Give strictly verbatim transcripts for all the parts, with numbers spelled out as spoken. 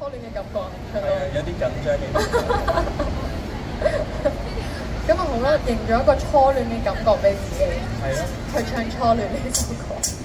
戀嘅感覺唱到。 係啊，有啲緊張嘅。 咁啊好啦，營咗一個初戀嘅感覺俾自己。 係咯。 去唱初戀呢首歌。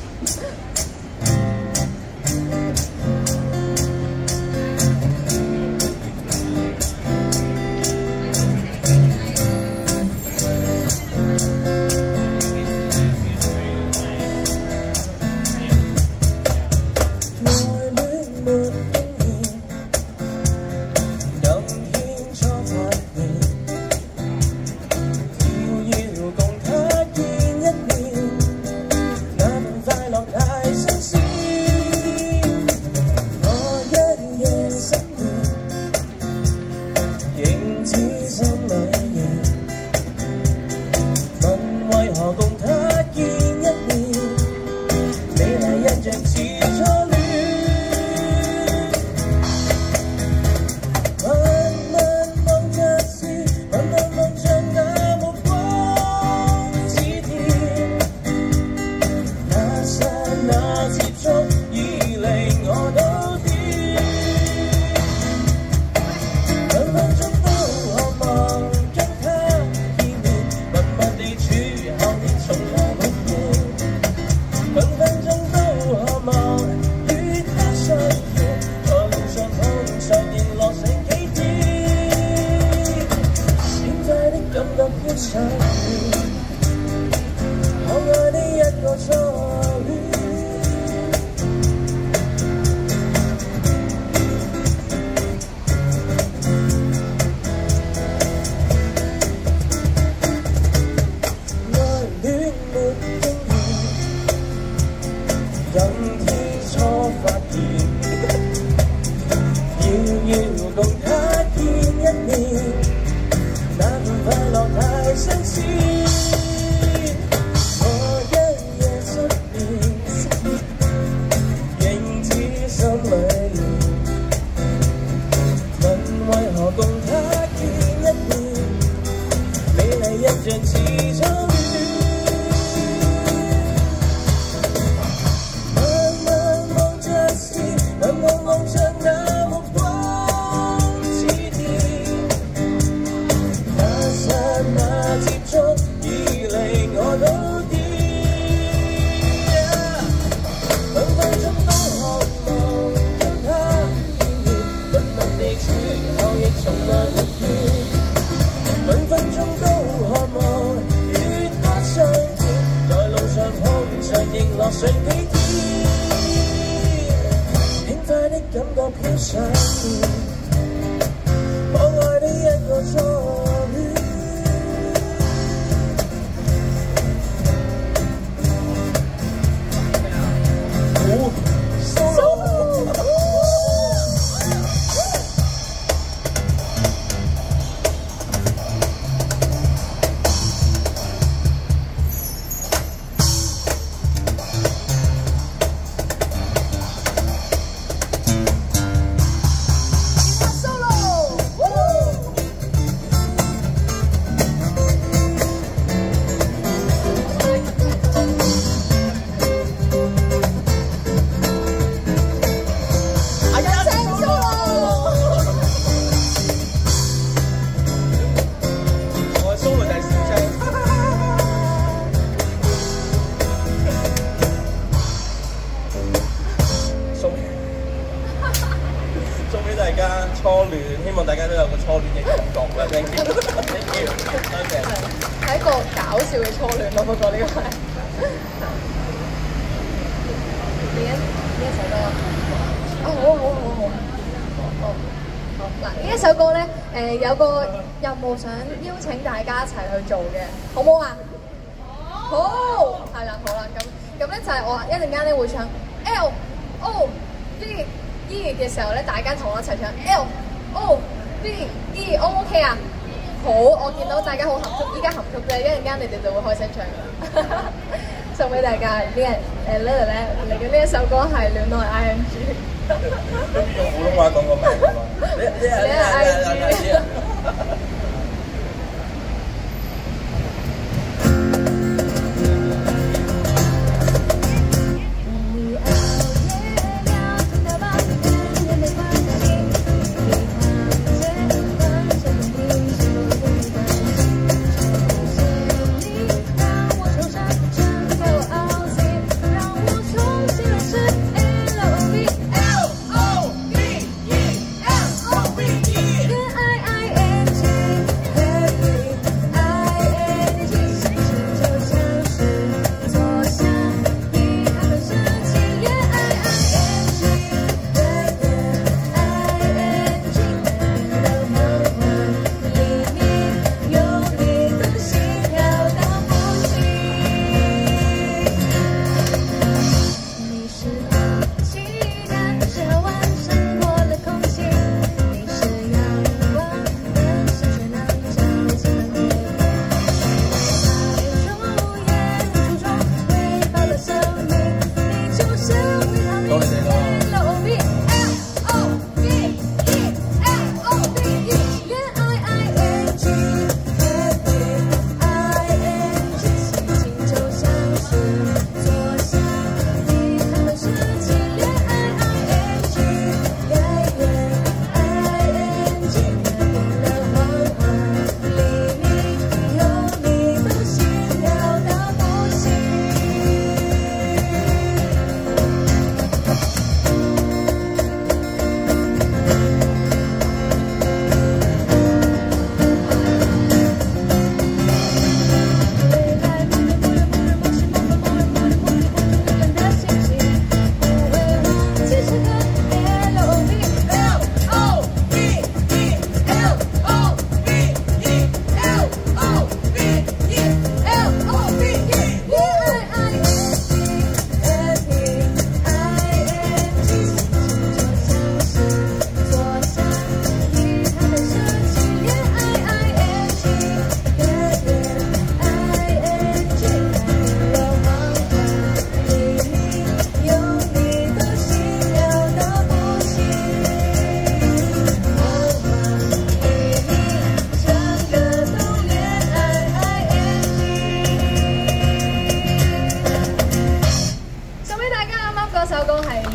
有個任務想邀請大家一齊去做嘅，好唔好啊？好，係啦，好啦，咁咁咧就係我一陣間咧會唱 L O V E 嘅時候咧，大家同我一齊唱 L O V E， O 唔 OK 啊？好，我見到大家好含蓄，依家含蓄啫，一陣間你哋就會開聲唱㗎啦。送俾大家呢誒 Lily 咧嚟嘅呢一首歌係《戀愛 I N G》。 用普通話講個名㗎嘛？你你係你係你係。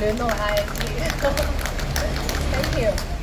戀愛 I G。Thank you。